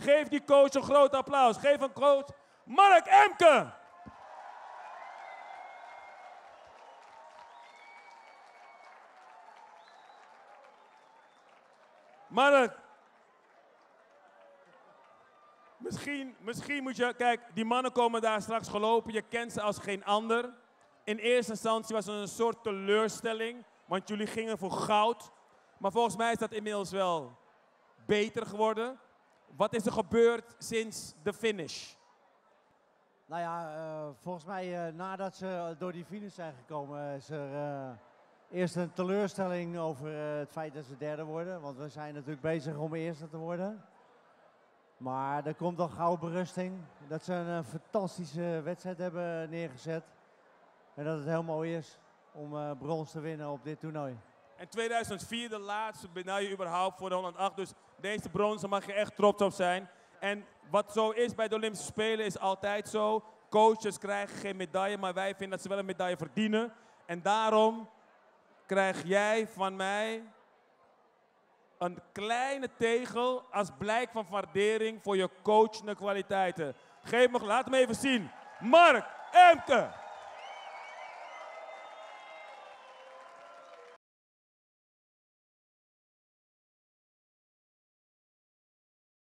Geef die coach een groot applaus. Geef een coach Mark Emke. Mark. Misschien moet je... Kijk, die mannen komen daar straks gelopen. Je kent ze als geen ander. In eerste instantie was het een soort teleurstelling. Want jullie gingen voor goud. Maar volgens mij is dat inmiddels wel beter geworden. Wat is er gebeurd sinds de finish? Nou ja, volgens mij nadat ze door die finish zijn gekomen is er eerst een teleurstelling over het feit dat ze derde worden. Want we zijn natuurlijk bezig om eerste te worden. Maar er komt al gauw berusting dat ze een fantastische wedstrijd hebben neergezet. En dat het heel mooi is om brons te winnen op dit toernooi. En 2004 de laatste medaille überhaupt voor de 108. Dus deze bronzen mag je echt trots op zijn. En wat zo is bij de Olympische Spelen is altijd zo. Coaches krijgen geen medaille, maar wij vinden dat ze wel een medaille verdienen. En daarom krijg jij van mij een kleine tegel als blijk van waardering voor je coachende kwaliteiten. Laat hem even zien. Mark Emke.